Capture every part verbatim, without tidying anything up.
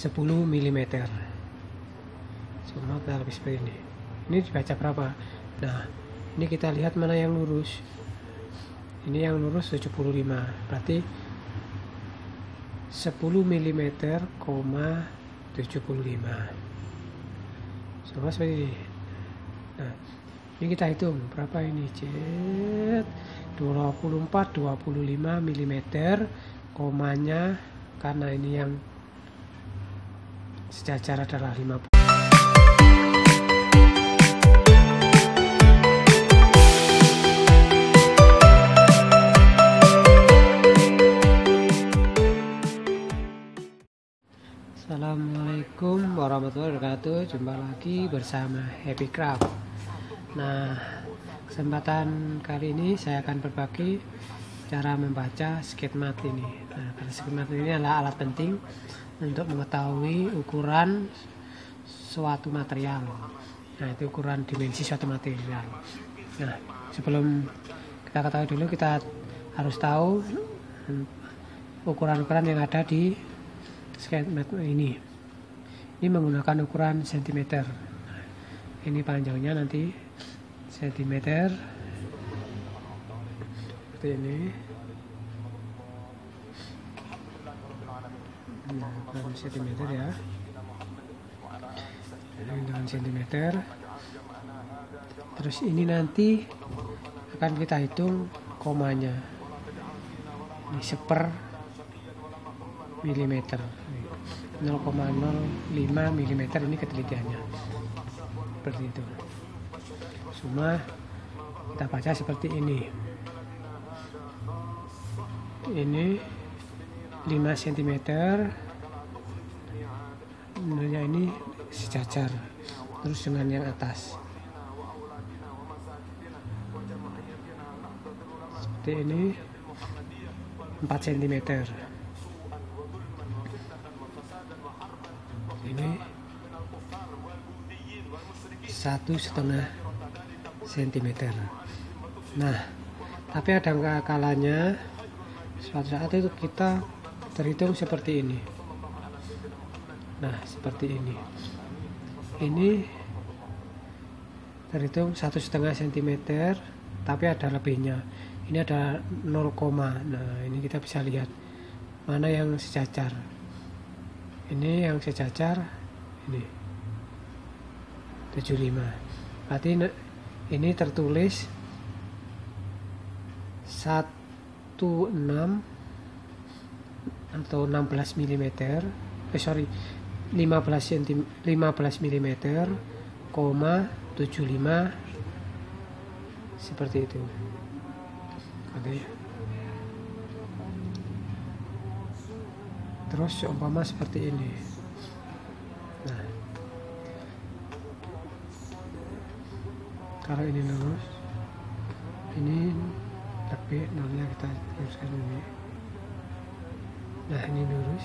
sepuluh milimeter. Semua kita lebih seperti ini. Ini dibaca berapa? Nah, ini kita lihat mana yang lurus. Ini yang lurus tujuh puluh lima, berarti sepuluh milimeter, tujuh puluh lima. Sama seperti ini. Nah, ini kita hitung berapa ini? Cet, dua puluh empat, dua puluh lima milimeter, komanya karena ini yang sejajar adalah lima puluh. Assalamualaikum warahmatullahi wabarakatuh. Jumpa lagi bersama Happy Craft. Nah, kesempatan kali ini saya akan berbagi cara membaca sketmat ini. Nah, karena sketmat ini adalah alat penting untuk mengetahui ukuran suatu material. Nah, itu ukuran dimensi suatu material. Nah, sebelum kita ketahui dulu, kita harus tahu ukuran-ukuran yang ada di sketmat ini. Ini menggunakan ukuran sentimeter. Nah, ini panjangnya nanti sentimeter seperti ini. Nah, ukuran sentimeter ya. Ini dengan sentimeter. Terus ini nanti akan kita hitung komanya. Ini seper milimeter, nol koma nol lima milimeter ini ketelitiannya, seperti itu. Semua kita baca seperti ini. Ini lima sentimeter, nolnya ini sejajar terus dengan yang atas, seperti ini. Empat sentimeter, ini satu setengah sentimeter. Nah, tapi ada kalanya suatu saat itu kita terhitung seperti ini. Nah, seperti ini. Ini terhitung satu setengah sentimeter, tapi ada lebihnya. Ini ada nol, nah ini kita bisa lihat mana yang sejajar. Ini yang sejajar ini tujuh puluh lima. Berarti ini tertulis satu koma enam atau enam belas milimeter. Eh sorry, lima belas milimeter, koma tujuh puluh lima, seperti itu. Oke. Terus umpama seperti ini. Nah, kalau ini lurus, ini lebih, nolnya kita luruskan ini. Nah, ini lurus.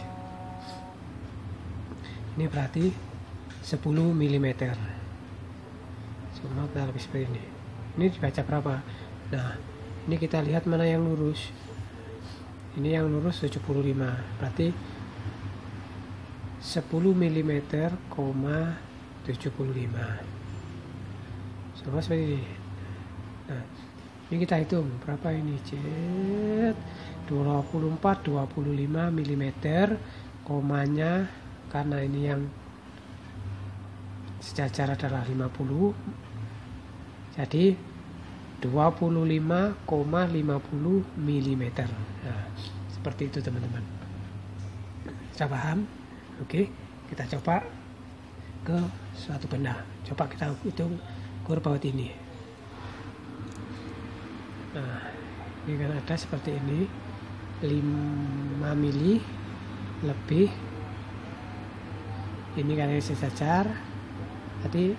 Ini berarti sepuluh milimeter. Semua kita lebih seperti ini. Ini dibaca berapa? Nah, ini kita lihat mana yang lurus. Ini yang lurus tujuh puluh lima, berarti sepuluh milimeter, tujuh puluh lima. Sama seperti ini. Nah, ini kita hitung berapa ini? Cet, dua puluh empat, dua puluh lima milimeter, komanya karena ini yang sejajar adalah lima puluh. Jadi dua puluh lima koma lima puluh milimeter. Nah, seperti itu teman-teman. Sudah paham? Oke, kita coba ke suatu benda. Coba kita hitung ukur baut ini. Nah, ini kan ada seperti ini, lima mili lebih. Ini kan yang sejajar. Tadi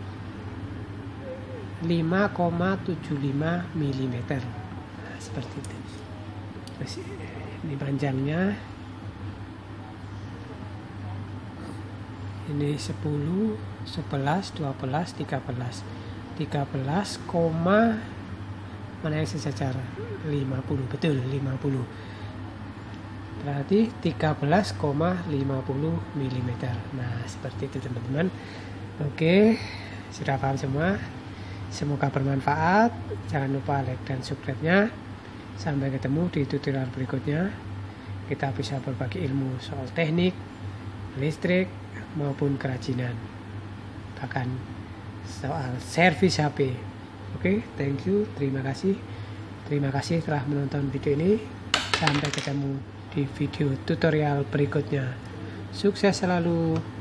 lima koma tujuh lima milimeter. Nah, seperti itu. Terus ini panjangnya. Ini sepuluh, sebelas, dua belas, tiga belas. tiga belas, mana yang sejajar? lima puluh, betul, lima puluh. berarti tiga belas koma lima puluh milimeter. Nah, seperti itu teman-teman. Oke, sudah paham semua. Semoga bermanfaat. Jangan lupa like dan subscribe-nya. Sampai ketemu di tutorial berikutnya. Kita bisa berbagi ilmu soal teknik, listrik, maupun kerajinan. Bahkan soal servis H P. Oke, thank you. Terima kasih. Terima kasih telah menonton video ini. Sampai ketemu di video tutorial berikutnya. Sukses selalu.